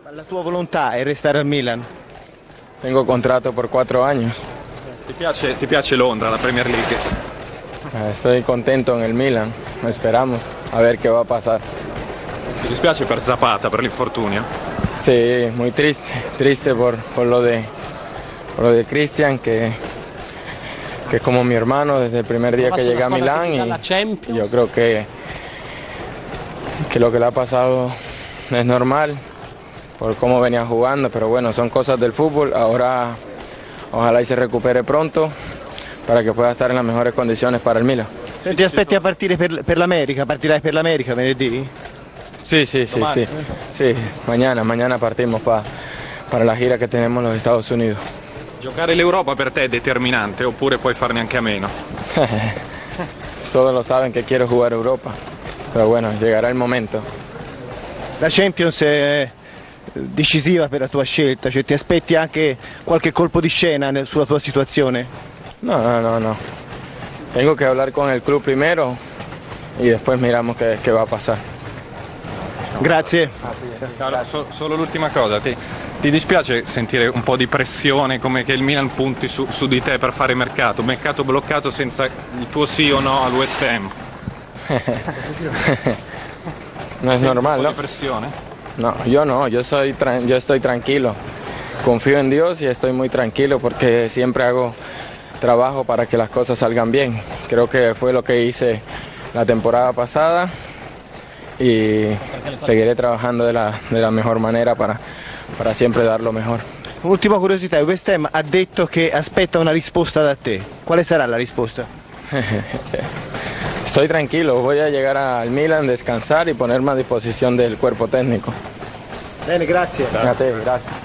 La tua volontà è restare al Milan? Tengo contrato por 4 años. Ti piace Londra, la Premier League? Estoy contento en el Milan, esperamos a ver qué va a pasar. Ti dispiace per Zapata, per l'infortunio? Sí, muy triste por lo de Cristian, que es como mi hermano desde el primer día que llegué a Milán, y yo creo que lo que le ha pasado es normal por cómo venía jugando, pero bueno, son cosas del fútbol. Ahora ojalá y se recupere pronto para que pueda estar en las mejores condiciones para el Milan. Ti aspetti a partire per l'America? Partirai per l'America venerdì? Sí, mañana partimos para la gira que tenemos en los Estados Unidos. Giocare l'Europa per te è determinante oppure puoi farne anche a meno? Todos lo saben que quiero jugar Europa, pero bueno, llegará el momento. La Champions è decisiva per la tua scelta, cioè ti aspetti anche qualche colpo di scena sulla tua situazione? No. Tengo que hablar con el club primero y después miramos qué va a pasar. Grazie. Carlo, solo l'ultima cosa, ti dispiace sentire un po' di pressione come che il Milan punti su di te per fare mercato bloccato senza il tuo sì o no al West Ham? No es normal, ¿no? Di pressione? No, yo estoy tranquilo, confío en Dios y estoy muy tranquilo porque siempre hago trabajo para que las cosas salgan bien. Creo que fue lo que hice la temporada pasada y seguiré trabajando de la mejor manera para siempre dar lo mejor. Ultima curiosità, il West Ham ha detto che aspetta una risposta da te. Quale sarà la risposta? Estoy tranquilo, voy a llegar al Milan, descansar y ponerme a disposición del cuerpo técnico. Bene, grazie. Gracias.